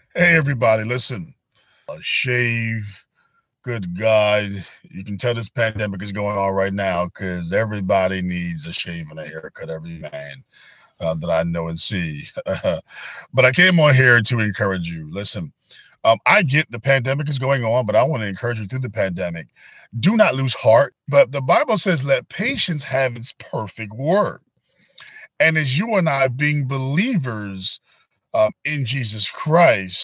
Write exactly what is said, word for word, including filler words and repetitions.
Hey, everybody, listen. A shave, good God. You can tell this pandemic is going on right now because everybody needs a shave and a haircut, every man uh, that I know and see. But I came on here to encourage you. Listen, um, I get the pandemic is going on, but I want to encourage you through the pandemic. Do not lose heart. But the Bible says, let patience have its perfect work. And as you and I being believers um, in Jesus Christ,